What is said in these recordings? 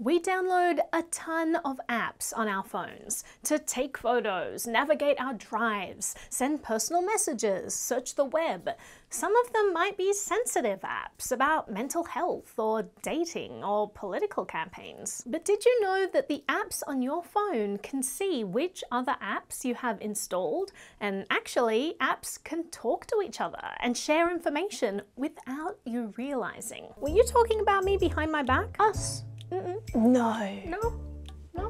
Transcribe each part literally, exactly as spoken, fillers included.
We download a ton of apps on our phones to take photos, navigate our drives, send personal messages, search the web. Some of them might be sensitive apps about mental health or dating or political campaigns. But did you know that the apps on your phone can see which other apps you have installed? And actually, apps can talk to each other and share information without you realizing. Were you talking about me behind my back? Us? Mm-mm. No. No? No?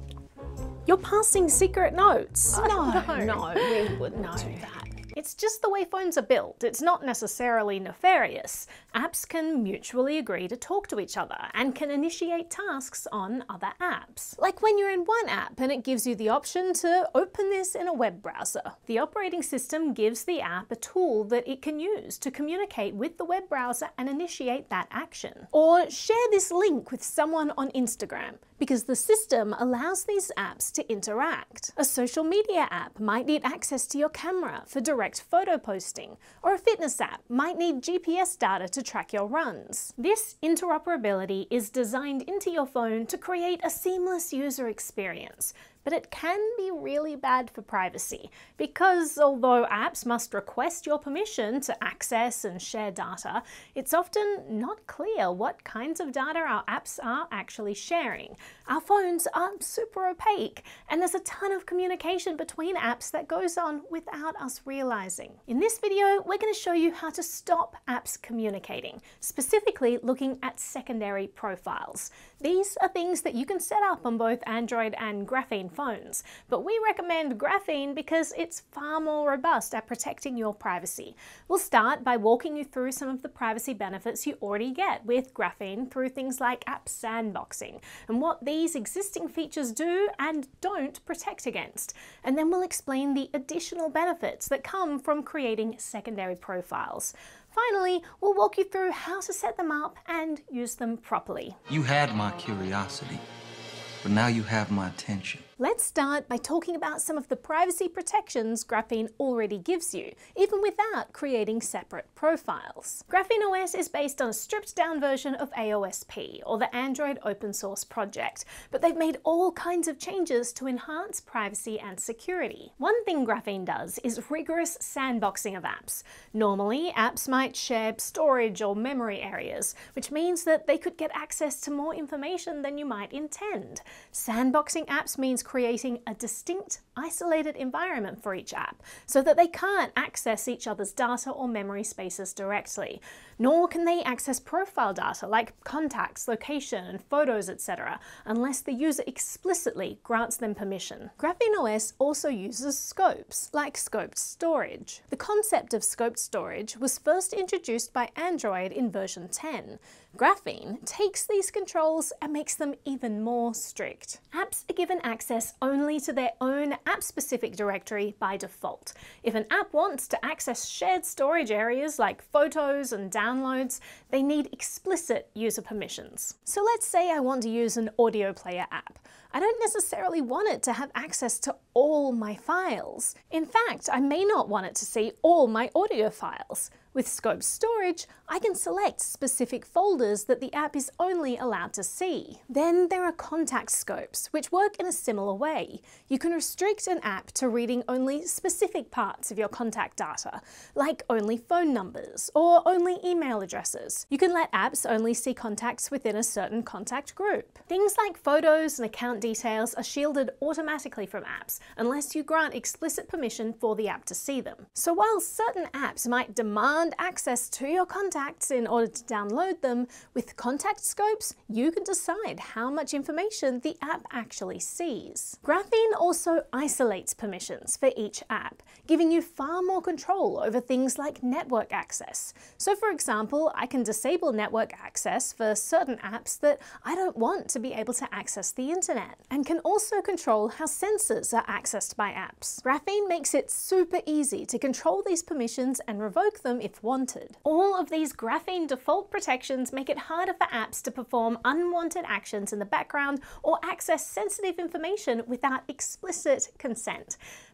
You're passing secret notes. Oh, no, no, no, we wouldn't no. do that. It's just the way phones are built. It's not necessarily nefarious. Apps can mutually agree to talk to each other and can initiate tasks on other apps. Like when you're in one app and it gives you the option to open this in a web browser. The operating system gives the app a tool that it can use to communicate with the web browser and initiate that action. Or share this link with someone on Instagram, because the system allows these apps to interact. A social media app might need access to your camera for direct photo posting, or a fitness app might need G P S data to track your runs. This interoperability is designed into your phone to create a seamless user experience. But it can be really bad for privacy, because although apps must request your permission to access and share data, it's often not clear what kinds of data our apps are actually sharing. Our phones are super opaque, and there's a ton of communication between apps that goes on without us realizing. In this video, we're going to show you how to stop apps communicating, specifically looking at secondary profiles. These are things that you can set up on both Android and Graphene phones, but we recommend Graphene because it's far more robust at protecting your privacy. We'll start by walking you through some of the privacy benefits you already get with Graphene through things like app sandboxing and what these existing features do and don't protect against. And then we'll explain the additional benefits that come from creating secondary profiles. Finally, we'll walk you through how to set them up and use them properly. You had my curiosity, but now you have my attention. Let's start by talking about some of the privacy protections Graphene already gives you, even without creating separate profiles. GrapheneOS is based on a stripped down version of A O S P, or the Android open source project, but they've made all kinds of changes to enhance privacy and security. One thing Graphene does is rigorous sandboxing of apps. Normally, apps might share storage or memory areas, which means that they could get access to more information than you might intend. Sandboxing apps means creating a distinct, isolated environment for each app so that they can't access each other's data or memory spaces directly. Nor can they access profile data like contacts, location, and photos, et cetera, unless the user explicitly grants them permission. GrapheneOS also uses scopes, like scoped storage. The concept of scoped storage was first introduced by Android in version ten. Graphene takes these controls and makes them even more strict. Apps are given access only to their own app-specific directory by default. If an app wants to access shared storage areas like photos and downloads, they need explicit user permissions. So let's say I want to use an audio player app. I don't necessarily want it to have access to all my files. In fact, I may not want it to see all my audio files. With scoped storage, I can select specific folders that the app is only allowed to see. Then there are contact scopes, which work in a similar way. You can restrict an app to reading only specific parts of your contact data, like only phone numbers or only email addresses. You can let apps only see contacts within a certain contact group. Things like photos and account details are shielded automatically from apps, unless you grant explicit permission for the app to see them. So while certain apps might demand access to your contacts in order to download them, with contact scopes, you can decide how much information the app actually sees. Graphene also isolates permissions for each app, giving you far more control over things like network access. So for example, I can disable network access for certain apps that I don't want to be able to access the internet, and can also control how sensors are accessed by apps. Graphene makes it super easy to control these permissions and revoke them if wanted. All of these Graphene default protections make it harder for apps to perform unwanted actions in the background or access sensitive information without explicit consent.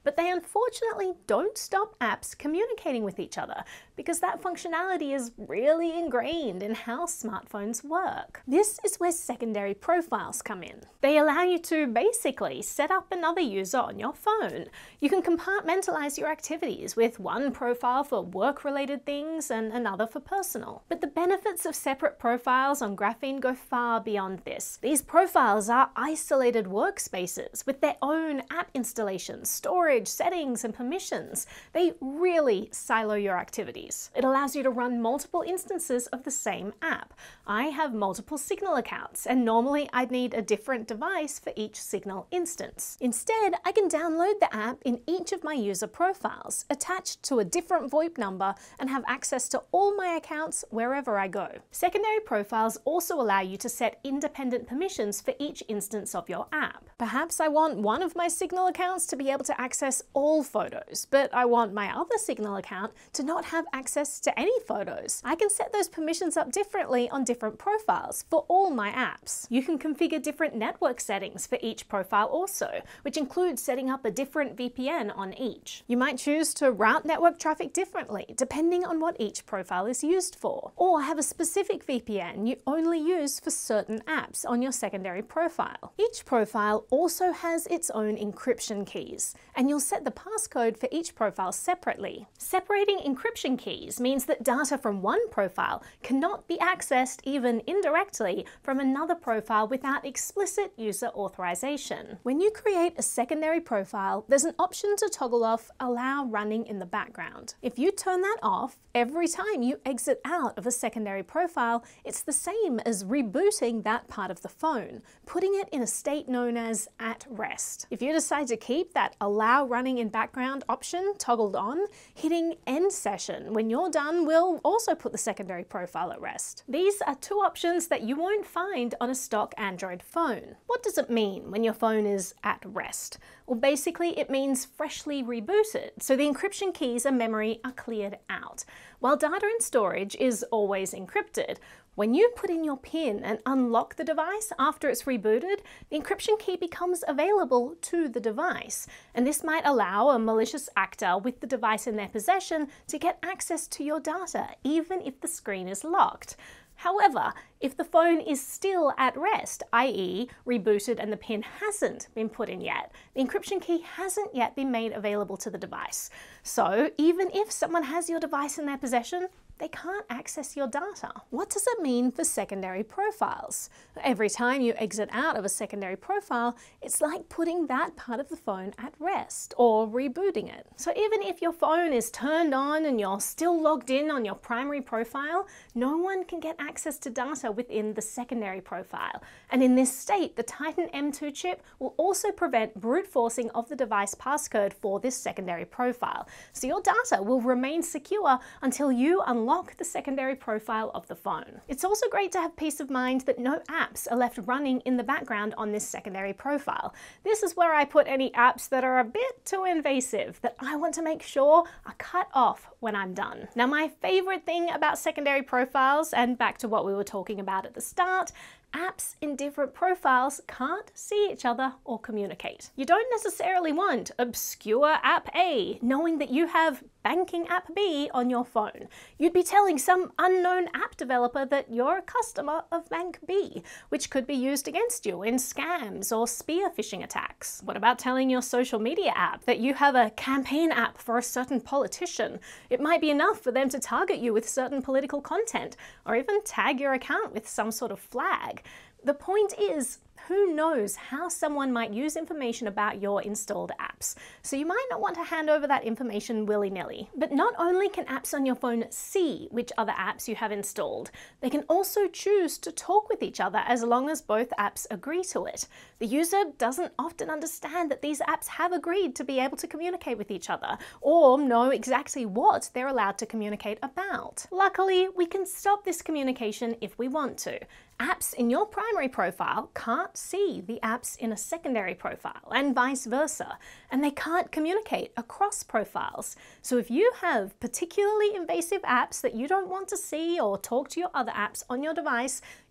But they unfortunately don't stop apps communicating with each other, because that functionality is really ingrained in how smartphones work. This is where secondary profiles come in. They allow you to basically set up another user on your phone. You can compartmentalize your activities with one profile for work-related things and another for personal. But the benefits of separate profiles on Graphene go far beyond this. These profiles are isolated workspaces with their own app installations, storage, settings, and permissions. They really silo your activities. It allows you to run multiple instances of the same app. I have multiple Signal accounts, and normally I'd need a different device for each Signal instance. Instead, I can download the app in each of my user profiles, attached to a different VoIP number, and have access to all my accounts wherever I go. Secondary profiles also allow you to set independent permissions for each instance of your app. Perhaps I want one of my Signal accounts to be able to access all photos, but I want my other Signal account to not have access to any photos. I can set those permissions up differently on different profiles for all my apps. You can configure different network settings for each profile also, which includes setting up a different V P N on each. You might choose to route network traffic differently, depending on what each profile is used for, or have a specific V P N you only use for certain apps on your secondary profile. Each profile also has its own encryption keys, and you'll set the passcode for each profile separately. Separating encryption keys means that data from one profile cannot be accessed even indirectly from another profile without explicit user authorization. When you create a secondary profile, there's an option to toggle off Allow Running in the background. If you turn that off, every time you exit out of a secondary profile, it's the same as rebooting that part of the phone, putting it in a state known as at rest. If you decide to keep that Allow Running in Background option toggled on, hitting End Session when you're done will also put the secondary profile at rest. These are two options that you won't find on a stock Android phone. What does it mean when your phone is at rest? Well, basically it means freshly rebooted, so the encryption keys and memory are cleared out. While data in storage is always encrypted, when you put in your PIN and unlock the device after it's rebooted, the encryption key becomes available to the device. And this might allow a malicious actor with the device in their possession to get access to your data, even if the screen is locked. However, if the phone is still at rest, that is rebooted and the PIN hasn't been put in yet, the encryption key hasn't yet been made available to the device. So even if someone has your device in their possession, they can't access your data. What does it mean for secondary profiles? Every time you exit out of a secondary profile, it's like putting that part of the phone at rest or rebooting it. So even if your phone is turned on and you're still logged in on your primary profile, no one can get access to data within the secondary profile. And in this state, the Titan M two chip will also prevent brute forcing of the device passcode for this secondary profile. So your data will remain secure until you unlock Unlock the secondary profile of the phone. It's also great to have peace of mind that no apps are left running in the background on this secondary profile. This is where I put any apps that are a bit too invasive that I want to make sure are cut off when I'm done. Now, my favorite thing about secondary profiles, and back to what we were talking about at the start, apps in different profiles can't see each other or communicate. You don't necessarily want obscure app A knowing that you have banking app B on your phone. You'd be telling some unknown app developer that you're a customer of bank B, which could be used against you in scams or spear phishing attacks. What about telling your social media app that you have a campaign app for a certain politician? It might be enough for them to target you with certain political content, or even tag your account with some sort of flag. The point is, who knows how someone might use information about your installed apps, so you might not want to hand over that information willy-nilly. But not only can apps on your phone see which other apps you have installed, they can also choose to talk with each other as long as both apps agree to it. The user doesn't often understand that these apps have agreed to be able to communicate with each other, or know exactly what they're allowed to communicate about. Luckily, we can stop this communication if we want to. Apps in your primary profile can't see the apps in a secondary profile, and vice versa, and they can't communicate across profiles. So if you have particularly invasive apps that you don't want to see or talk to your other apps on your device,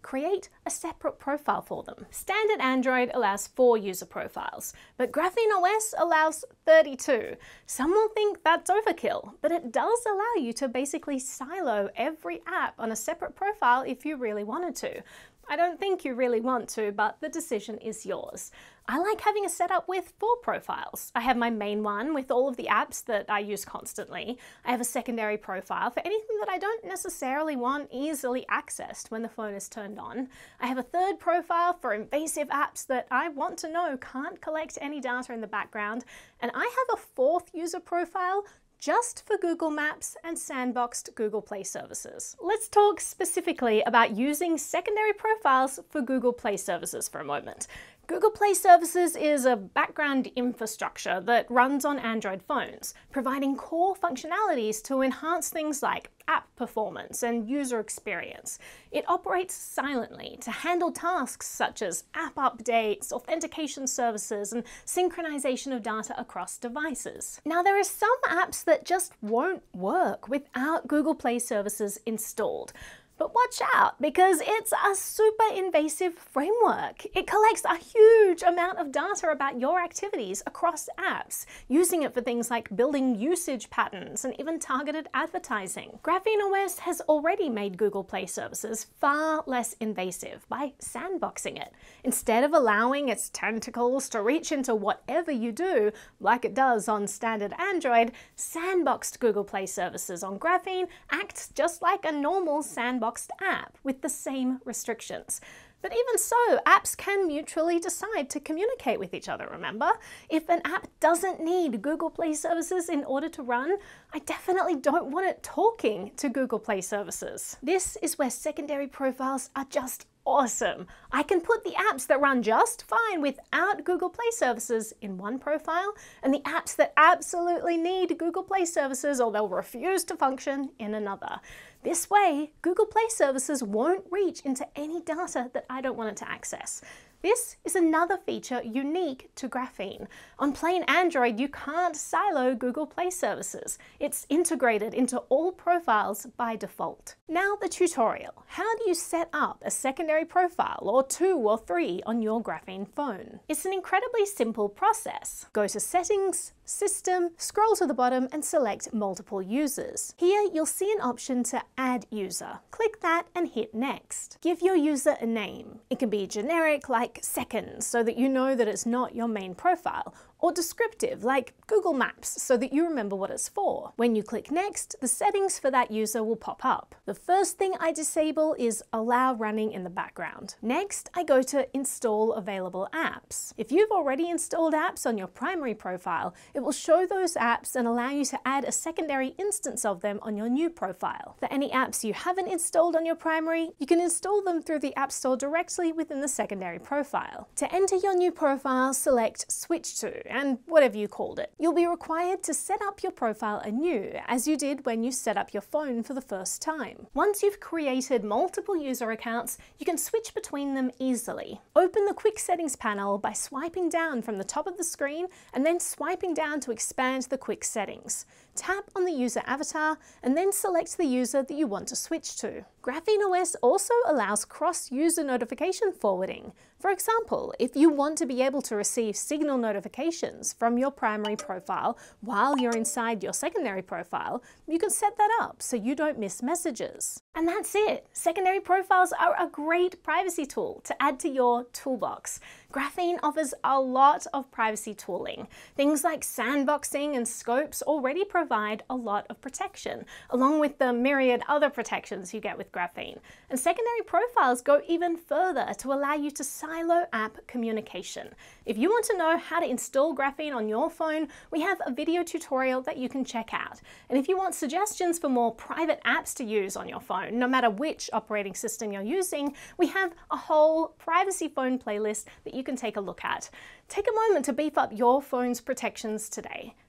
create a separate profile for them. Standard Android allows four user profiles, but GrapheneOS allows thirty-two. Some will think that's overkill, but it does allow you to basically silo every app on a separate profile if you really wanted to. I don't think you really want to, but the decision is yours. I like having a setup with four profiles. I have my main one with all of the apps that I use constantly. I have a secondary profile for anything that I don't necessarily want easily accessed when the phone is turned on. I have a third profile for invasive apps that I want to know can't collect any data in the background. And I have a fourth user profile just for Google Maps and sandboxed Google Play services. Let's talk specifically about using secondary profiles for Google Play services for a moment. Google Play Services is a background infrastructure that runs on Android phones, providing core functionalities to enhance things like app performance and user experience. It operates silently to handle tasks such as app updates, authentication services, and synchronization of data across devices. Now, there are some apps that just won't work without Google Play Services installed. But watch out, because it's a super invasive framework. It collects a huge amount of data about your activities across apps, using it for things like building usage patterns and even targeted advertising. GrapheneOS has already made Google Play Services far less invasive by sandboxing it. Instead of allowing its tentacles to reach into whatever you do, like it does on standard Android, sandboxed Google Play Services on Graphene acts just like a normal sandbox app with the same restrictions. But even so, apps can mutually decide to communicate with each other, remember? If an app doesn't need Google Play Services in order to run, I definitely don't want it talking to Google Play Services. This is where secondary profiles are just awesome. I can put the apps that run just fine without Google Play Services in one profile, and the apps that absolutely need Google Play Services or they'll refuse to function in another. This way, Google Play Services won't reach into any data that I don't want it to access. This is another feature unique to Graphene. On plain Android, you can't silo Google Play Services. It's integrated into all profiles by default. Now the tutorial. How do you set up a secondary profile, or two or three, on your Graphene phone? It's an incredibly simple process. Go to Settings, System, scroll to the bottom and select Multiple Users. Here you'll see an option to Add User. Click that and hit Next. Give your user a name. It can be generic like Seconds, so that you know that it's not your main profile, or descriptive like Google Maps, so that you remember what it's for. When you click Next, the settings for that user will pop up. The first thing I disable is Allow Running in the Background. Next, I go to Install Available Apps. If you've already installed apps on your primary profile, it will show those apps and allow you to add a secondary instance of them on your new profile. For any apps you haven't installed on your primary, you can install them through the App Store directly within the secondary profile. To enter your new profile, select Switch To, and whatever you called it. You'll be required to set up your profile anew, as you did when you set up your phone for the first time. Once you've created multiple user accounts, you can switch between them easily. Open the Quick Settings panel by swiping down from the top of the screen and then swiping down to expand the quick settings. Tap on the user avatar and then select the user that you want to switch to. GrapheneOS also allows cross-user notification forwarding. For example, if you want to be able to receive signal notifications from your primary profile while you're inside your secondary profile, you can set that up so you don't miss messages. And that's it! Secondary profiles are a great privacy tool to add to your toolbox. Graphene offers a lot of privacy tooling. Things like sandboxing and scopes already provide a lot of protection, along with the myriad other protections you get with Graphene. And secondary profiles go even further to allow you to silo app communication. If you want to know how to install Graphene on your phone, we have a video tutorial that you can check out. And if you want suggestions for more private apps to use on your phone, no matter which operating system you're using, we have a whole privacy phone playlist that you can take a look at. Take a moment to beef up your phone's protections today.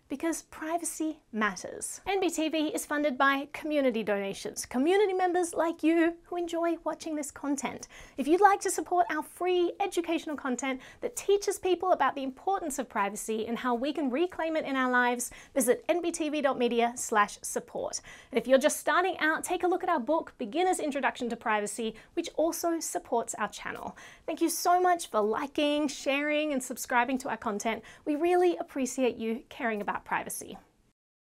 because privacy matters. N B T V is funded by community donations, community members like you who enjoy watching this content. If you'd like to support our free educational content that teaches people about the importance of privacy and how we can reclaim it in our lives, visit n b t v dot media slash support. And if you're just starting out, take a look at our book, Beginner's Introduction to Privacy, which also supports our channel. Thank you so much for liking, sharing, and subscribing to our content. We really appreciate you caring about privacy.